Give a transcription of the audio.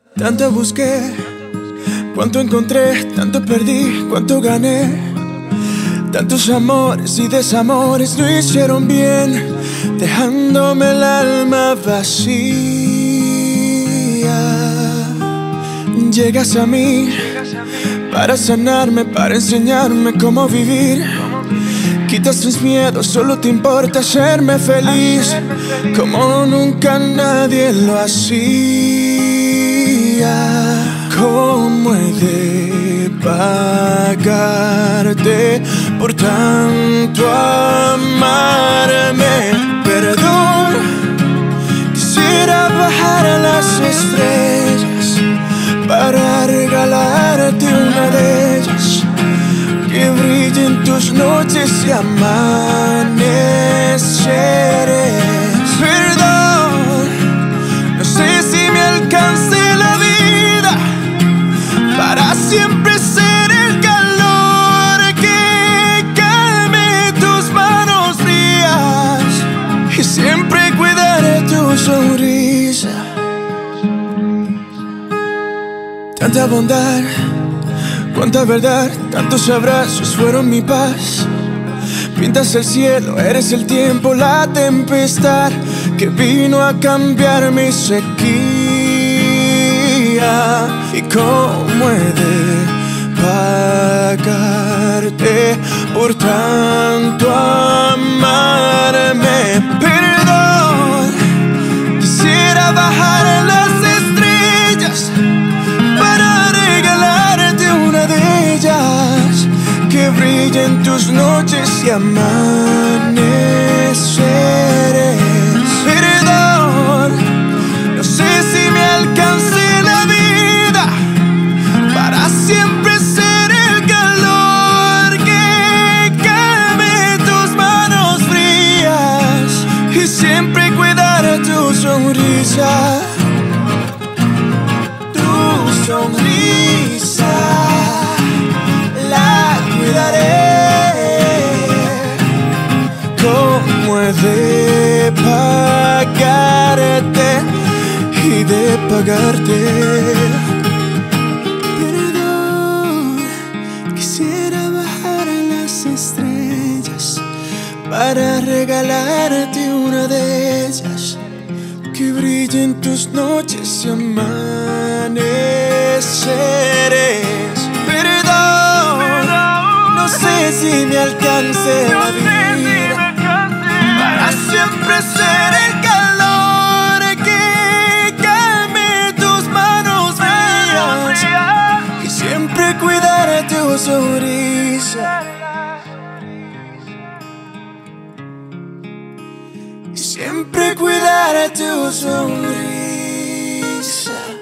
Tanto busqué, cuánto encontré, tanto perdí, cuánto gané. Tantos amores y desamores no hicieron bien, dejándome el alma vacía. Llegas a mí para sanarme, para enseñarme cómo vivir. Quitas tus miedos, solo te importa hacerme feliz, como nunca nadie lo hacía. ¿Cómo he de pagarte por tanto amarme? Perdón, quisiera bajar a las estrellas para regalarte una de ellas, que brillen tus noches y amaneceres. Perdón, no sé si me alcance la vida para siempre ser el calor que calme tus manos frías y siempre cuidaré tu sonrisa. Tanta bondad, cuánta verdad, tantos abrazos fueron mi paz. Pintas el cielo, eres el tiempo, la tempestad que vino a cambiar mi sequía. ¿Y cómo he de pagarte por tanto amarme? Perdón, quisiera bajar a las estrellas para regalarte una de ellas, que brillen tus noches y amaneceres. Perdón, no sé si me alcance la vida para siempre ser el calor que calme tus manos frías y siempre cuidar tu sonrisa. Tu sonrisa la cuidaré. ¿Cómo he de pagarte y de pagarte? Perdón, quisiera bajar a las estrellas para regalarte una de ellas, que brillen tus noches y amaneceres. Perdón, no sé si me alcance la vida para siempre ser el calor que calme tus manos frías y siempre cuidaré tu sonrisa. Y siempre cuidaré tu sonrisa.